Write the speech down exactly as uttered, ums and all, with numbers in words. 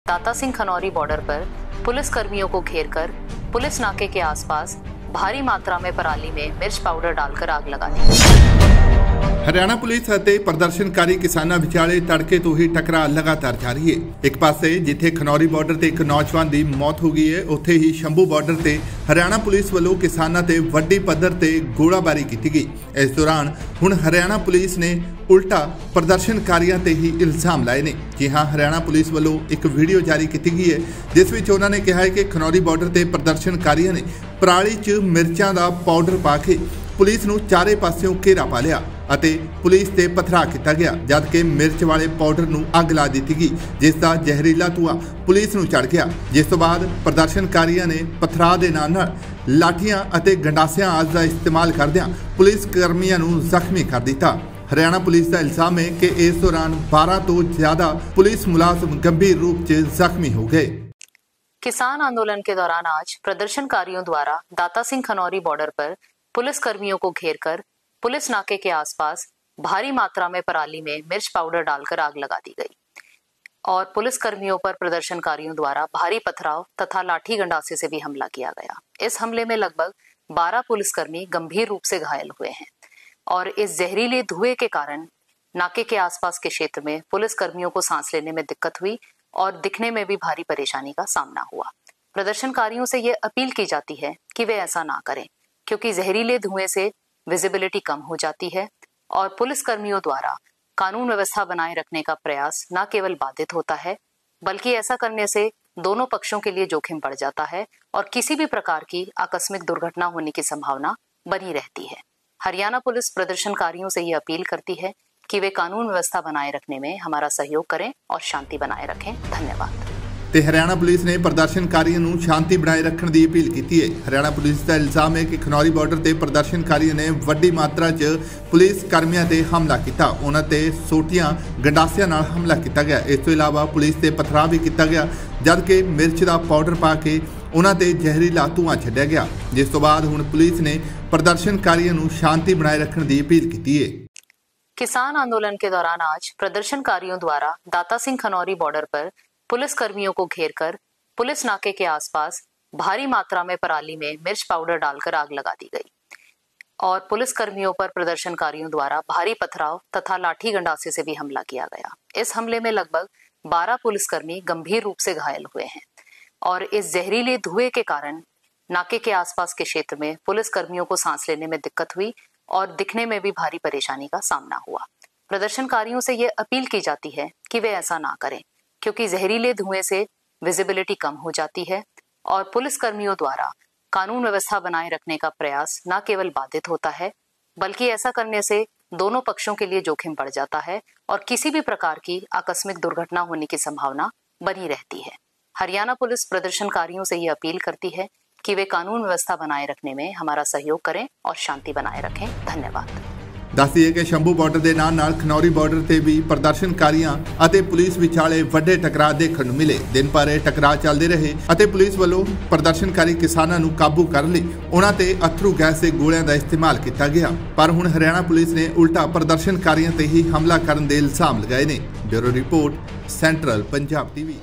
दाता सिंह खनौरी बॉर्डर पर पुलिस कर्मियों को घेरकर पुलिस नाके के आसपास भारी मात्रा में पराली में मिर्च पाउडर डालकर आग लगा दी। हरियाणा पुलिस ਅਤੇ ਪ੍ਰਦਰਸ਼ਨਕਾਰੀ ਕਿਸਾਨਾਂ ਵਿਚਾਲੇ ਤੜਕੇ ਤੋਂ ਹੀ ਟਕਰਾਅ ਲਗਾਤਾਰ ਜਾਰੀ ਹੈ। ਇੱਕ ਪਾਸੇ ਜਿੱਥੇ ਖਨੌਰੀ ਬਾਰਡਰ ਤੇ ਇੱਕ ਨੌਜਵਾਨ ਦੀ ਮੌਤ ਹੋ ਗਈ ਹੈ, ਉੱਥੇ ਹੀ ਸ਼ੰਭੂ ਬਾਰਡਰ ਤੇ ਹਰਿਆਣਾ ਪੁਲਿਸ ਵੱਲੋਂ ਕਿਸਾਨਾਂ ਤੇ ਵੱਡੀ ਪੱਧਰ ਤੇ ਗੋਲਾਬਾਰੀ ਕੀਤੀ ਗਈ। ਇਸ ਦੌਰਾਨ ਹੁਣ ਹਰਿਆਣਾ ਪੁਲਿਸ ਨੇ ਉਲਟਾ ਪ੍ਰਦਰਸ਼ਨਕਾਰੀਆਂ ਤੇ ਹੀ ਇਲਜ਼ਾਮ ਲਾਏ ਨੇ। ਜੀ ਹਾਂ, ਹਰਿਆਣਾ ਪੁਲਿਸ ਵੱਲੋਂ ਇੱਕ ਵੀਡੀਓ ਜਾਰੀ ਕੀਤੀ ਗਈ ਹੈ ਜਿਸ ਵਿੱਚ ਉਹਨਾਂ ਨੇ ਕਿਹਾ ਹੈ ਕਿ ਖਨੌਰੀ ਬਾਰਡਰ ਤੇ ਪ੍ਰਦਰਸ਼ਨਕਾਰੀਆਂ ਨੇ ਪਰਾਲੀ 'ਚ ਮਿਰਚਾਂ ਦਾ ਪਾਊਡਰ ਪਾ ਕੇ पुलिस नूं चारे पासियों घेरा पा लिया ਅਤੇ पुलिस ते पथरा किया गया, जबकि मिर्च वाले पाउडर नूं अग ला दी गई जिसका जहरीला धुआं पुलिस नूं चढ़ गया। जिस तो बाद प्रदर्शनकारियों ने पथरा दे नाल नाल लाठियां अते गंडासियां आदि का इस्तेमाल करदिआं पुलिस कर्मियों नूं जख्मी कर दिता। हरियाणा पुलिस का इल्जाम है कि इस दौरान बारह तो ज्यादा पुलिस मुलाजम गंभीर रूप से जख्मी हो गए। किसान आंदोलन के दौरान आज प्रदर्शनकारियों द्वारा दाता सिंह खनौरी बॉर्डर पर पुलिस कर्मियों को घेरकर पुलिस नाके के आसपास भारी मात्रा में पराली में मिर्च पाउडर डालकर आग लगा दी गई और पुलिस कर्मियों पर प्रदर्शनकारियों द्वारा भारी पथराव तथा लाठी गंडासे से भी हमला किया गया। इस हमले में लगभग बारह पुलिसकर्मी गंभीर रूप से घायल हुए हैं और इस जहरीले धुएं के कारण नाके के आसपास के क्षेत्र में पुलिस कर्मियों को सांस लेने में दिक्कत हुई और दिखने में भी भारी परेशानी का सामना हुआ। प्रदर्शनकारियों से ये अपील की जाती है कि वे ऐसा ना करें, क्योंकि जहरीले धुएं से विजिबिलिटी कम हो जाती है और पुलिस कर्मियों द्वारा कानून व्यवस्था बनाए रखने का प्रयास न केवल बाधित होता है, बल्कि ऐसा करने से दोनों पक्षों के लिए जोखिम बढ़ जाता है और किसी भी प्रकार की आकस्मिक दुर्घटना होने की संभावना बनी रहती है। हरियाणा पुलिस प्रदर्शनकारियों से ये अपील करती है कि वे कानून व्यवस्था बनाए रखने में हमारा सहयोग करें और शांति बनाए रखें। धन्यवाद। ਤੇ ਹਰਿਆਣਾ ਪੁਲਿਸ ਨੇ ਪ੍ਰਦਰਸ਼ਨਕਾਰੀਆਂ ਨੂੰ ਸ਼ਾਂਤੀ ਬਣਾਏ ਰੱਖਣ ਦੀ ਅਪੀਲ ਕੀਤੀ ਹੈ। ਹਰਿਆਣਾ ਪੁਲਿਸ ਦਾ ਇਲਜ਼ਾਮ ਹੈ ਕਿ ਖਨੌਰੀ ਬਾਰਡਰ ਤੇ ਪ੍ਰਦਰਸ਼ਨਕਾਰੀਆਂ ਨੇ ਵੱਡੀ ਮਾਤਰਾ 'ਚ ਪੁਲਿਸ ਕਰਮੀਆਂ ਤੇ ਹਮਲਾ ਕੀਤਾ। ਉਹਨਾਂ ਤੇ ਸੋਟੀਆਂ ਗੰਡਾਸਿਆਂ ਨਾਲ ਹਮਲਾ ਕੀਤਾ ਗਿਆ। ਇਸ ਤੋਂ ਇਲਾਵਾ ਪੁਲਿਸ ਤੇ ਪਥਰਾਅ ਵੀ ਕੀਤਾ ਗਿਆ, ਜਦਕਿ ਮਿਰਚ ਦਾ ਪਾਊਡਰ ਪਾ ਕੇ ਉਹਨਾਂ ਤੇ ਜ਼ਹਿਰੀਲਾ ਧੂੰਆਂ ਛੱਡਿਆ ਗਿਆ। ਜਿਸ ਤੋਂ ਬਾਅਦ ਹੁਣ ਪੁਲਿਸ ਨੇ ਪ੍ਰਦਰਸ਼ਨਕਾਰੀਆਂ ਨੂੰ ਸ਼ਾਂਤੀ ਬਣਾਏ ਰੱਖਣ ਦੀ ਅਪੀਲ ਕੀਤੀ ਹੈ। किसान आंदोलन के दौरान आज प्रदर्शनकारियों द्वारा दाता सिंह खनौरी बॉर्डर पर पुलिस कर्मियों को घेरकर पुलिस नाके के आसपास भारी मात्रा में पराली में मिर्च पाउडर डालकर आग लगा दी गई और पुलिस कर्मियों पर प्रदर्शनकारियों द्वारा भारी पथराव तथा लाठी गंडासे से भी हमला किया गया। इस हमले में लगभग बारह पुलिसकर्मी गंभीर रूप से घायल हुए हैं और इस जहरीले धुएं के कारण नाके के आसपास के क्षेत्र में पुलिस कर्मियों को सांस लेने में दिक्कत हुई और दिखने में भी भारी परेशानी का सामना हुआ। प्रदर्शनकारियों से ये अपील की जाती है कि वे ऐसा ना करें, क्योंकि जहरीले धुएं से विजिबिलिटी कम हो जाती है और पुलिस कर्मियों द्वारा कानून व्यवस्था बनाए रखने का प्रयास न केवल बाधित होता है, बल्कि ऐसा करने से दोनों पक्षों के लिए जोखिम बढ़ जाता है और किसी भी प्रकार की आकस्मिक दुर्घटना होने की संभावना बनी रहती है। हरियाणा पुलिस प्रदर्शनकारियों से ये अपील करती है कि वे कानून व्यवस्था बनाए रखने में हमारा सहयोग करें और शांति बनाए रखें। धन्यवाद। ਦੱਸ ਦਈਏ ਕਿ ਸ਼ੰਭੂ ਬਾਰਡਰ ਦੇ ਨਾਲ ਨਾਲ ਖਨੌਰੀ ਬਾਰਡਰ ਤੇ ਵੀ ਪ੍ਰਦਰਸ਼ਨਕਾਰੀਆਂ ਅਤੇ ਪੁਲਿਸ ਵਿਚਾਲੇ ਵੱਡੇ ਟਕਰਾਅ ਦੇਖਣ ਨੂੰ ਮਿਲੇ। ਦਿਨ ਭਰ ਇਹ ਟਕਰਾਅ ਚੱਲਦੇ ਰਹੇ ਅਤੇ ਪੁਲਿਸ ਵੱਲੋਂ ਪ੍ਰਦਰਸ਼ਨਕਾਰੀ ਕਿਸਾਨਾਂ ਨੂੰ ਕਾਬੂ ਕਰਨ ਲਈ ਉਹਨਾਂ ਤੇ ਅਥਰੂ ਗੈਸ ਦੇ ਗੋਲਿਆਂ ਦਾ ਇਸਤੇਮਾਲ ਕੀਤਾ ਗਿਆ। ਪਰ ਹੁਣ ਹਰਿਆਣਾ ਪੁਲਿਸ ਨੇ ਉਲਟਾ ਪ੍ਰਦਰਸ਼ਨਕਾਰੀਆਂ ਤੇ ਹੀ ਹਮਲਾ ਕਰਨ ਦੇ ਇਲਜ਼ਾਮ ਲਗਾਏ ਨੇ। Bureau report, central Punjab TV.